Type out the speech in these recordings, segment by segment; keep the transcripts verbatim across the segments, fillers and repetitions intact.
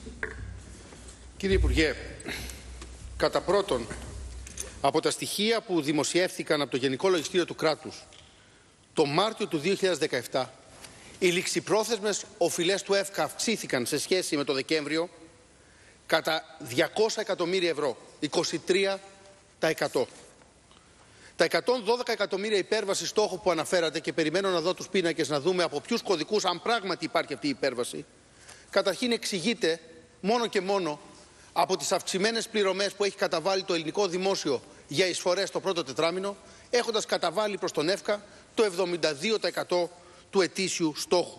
Κύριε Υπουργέ, κατά πρώτον, από τα στοιχεία που δημοσιεύθηκαν από το Γενικό Λογιστήριο του Κράτους το Μάρτιο του δύο χιλιάδες δεκαεπτά, οι ληξιπρόθεσμες οφειλές του ΕΦΚΑ αυξήθηκαν σε σχέση με το Δεκέμβριο κατά διακόσια εκατομμύρια ευρώ, είκοσι τρία τοις εκατό. Τα εκατόν δώδεκα εκατομμύρια υπέρβαση στόχου που αναφέρατε, και περιμένω να δω τους πίνακες να δούμε από ποιους κωδικούς, αν πράγματι υπάρχει αυτή η υπέρβαση, καταρχήν εξηγείται μόνο και μόνο από τις αυξημένες πληρωμές που έχει καταβάλει το ελληνικό δημόσιο για εισφορές το πρώτο τετράμινο, έχοντας καταβάλει προς τον ΕΦΚΑ το εβδομήντα δύο τοις εκατό του ετήσιου στόχου.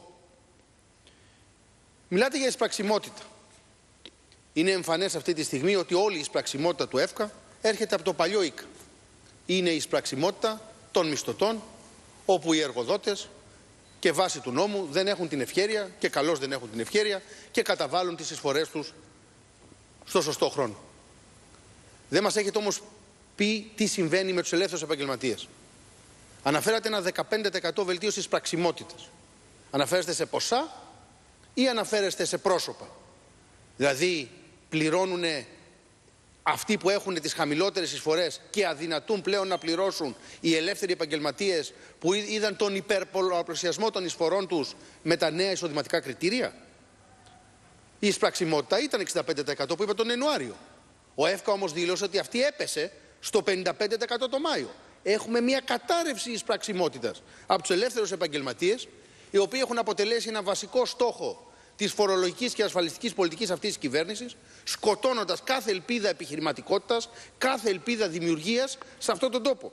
Μιλάτε για εισπραξιμότητα. Είναι εμφανές αυτή τη στιγμή ότι όλη η εισπραξιμότητα του ΕΦΚΑ έρχεται από το παλιό ΙΚ. Είναι η εισπραξιμότητα των μισθωτών, όπου οι εργοδότες και βάσει του νόμου δεν έχουν την ευχέρεια, και καλώς δεν έχουν την ευχέρεια, και καταβάλουν τις εισφορές τους στο σωστό χρόνο. Δεν μας έχετε όμως πει τι συμβαίνει με τους ελεύθερους επαγγελματίες. Αναφέρατε ένα δεκαπέντε τοις εκατό βελτίωση εισπραξιμότητας. Αναφέρεστε σε ποσά ή αναφέρεστε σε πρόσωπα? Δηλαδή πληρώνουν αυτοί που έχουν τις χαμηλότερες εισφορές και αδυνατούν πλέον να πληρώσουν οι ελεύθεροι επαγγελματίες που είδαν τον υπερπολαπλασιασμό των εισφορών τους με τα νέα εισοδηματικά κριτήρια? Η εισπραξιμότητα ήταν εξήντα πέντε τοις εκατό που είπε τον Ιανουάριο. Ο ΕΦΚΑ όμως δήλωσε ότι αυτή έπεσε στο πενήντα πέντε τοις εκατό το Μάιο. Έχουμε μια κατάρρευση εισπραξιμότητας από τους ελεύθερους επαγγελματίες, οι οποίοι έχουν αποτελέσει ένα βασικό στόχο της φορολογικής και ασφαλιστικής πολιτικής αυτής της κυβέρνησης, σκοτώνοντας κάθε ελπίδα επιχειρηματικότητας, κάθε ελπίδα δημιουργίας σε αυτόν τον τόπο.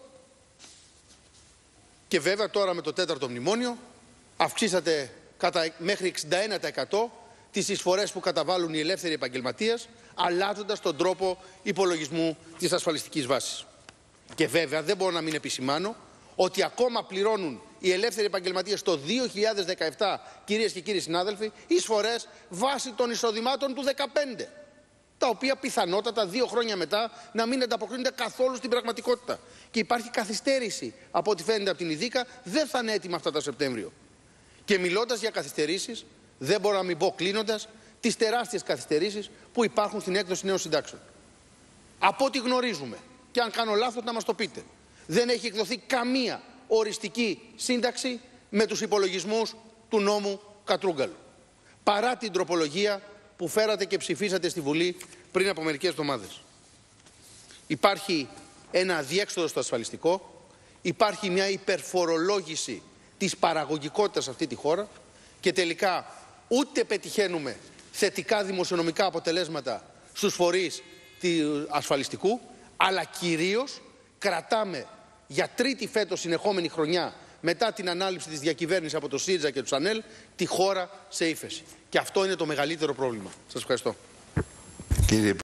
Και βέβαια τώρα με το τέταρτο μνημόνιο αυξήσατε κατά μέχρι εξήντα ένα τοις εκατό τις εισφορές που καταβάλουν οι ελεύθεροι επαγγελματίες, αλλάζοντας τον τρόπο υπολογισμού της ασφαλιστικής βάσης. Και βέβαια δεν μπορώ να μην επισημάνω ότι ακόμα πληρώνουν οι ελεύθεροι επαγγελματίες το δύο χιλιάδες δεκαεπτά, κυρίες και κύριοι συνάδελφοι, εισφορές βάσει των εισοδημάτων του δεκαπέντε, τα οποία πιθανότατα δύο χρόνια μετά να μην ανταποκρίνονται καθόλου στην πραγματικότητα. Και υπάρχει καθυστέρηση, από ό,τι φαίνεται από την ΙΔΙΚΑ, δεν θα είναι έτοιμα αυτά το Σεπτέμβριο. Και μιλώντας για καθυστερήσεις, δεν μπορώ να μην πω κλείνοντας τις τεράστιες καθυστερήσεις που υπάρχουν στην έκδοση νέων συντάξεων. Από ό,τι γνωρίζουμε, και αν κάνω λάθος να μας το πείτε, δεν έχει εκδοθεί καμία οριστική σύνταξη με τους υπολογισμούς του νόμου Κατρούγκαλου, παρά την τροπολογία που φέρατε και ψηφίσατε στη Βουλή πριν από μερικές εβδομάδες. Υπάρχει ένα αδιέξοδο στο ασφαλιστικό, υπάρχει μια υπερφορολόγηση της παραγωγικότητας σε αυτή τη χώρα, και τελικά ούτε πετυχαίνουμε θετικά δημοσιονομικά αποτελέσματα στους φορείς του ασφαλιστικού, αλλά κυρίως κρατάμε για τρίτη φέτος συνεχόμενη χρονιά, μετά την ανάληψη της διακυβέρνησης από το ΣΥΡΙΖΑ και του ΑΝΕΛ, τη χώρα σε ύφεση. Και αυτό είναι το μεγαλύτερο πρόβλημα. Σας ευχαριστώ. Κύριε